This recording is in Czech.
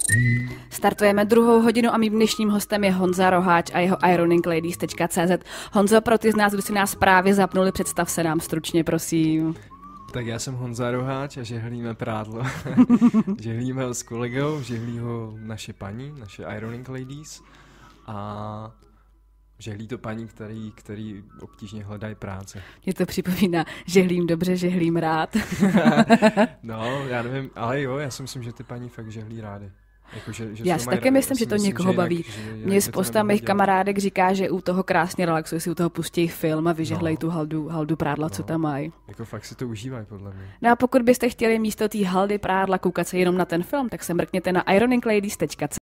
Startujeme 2. hodinu a mým dnešním hostem je Honza Roháč a jeho ironingladies.cz. Honzo, pro ty z nás, kdo si nás právě zapnuli, představ se nám stručně, prosím. Tak já jsem Honza Roháč a žehlíme prádlo. Žehlíme ho s kolegou, žehlí ho naše paní, naše Ironing Ladies a žehlí to paní, který obtížně hledají práce. Mě to připomíná, žehlím dobře, žehlím rád. No, já nevím, ale jo, já si myslím, že ty paní fakt žehlí rády. Jako, že já si taky myslím, že to někoho baví. Mně spousta mých kamarádek říká, že u toho krásně relaxují, si u toho pustí film a vyžehlejí tu haldu prádla, co tam mají. Jako fakt si to užívají, podle mě. No a pokud byste chtěli místo té haldy prádla koukat se jenom na ten film, tak se mrkněte na ironingladies.cz.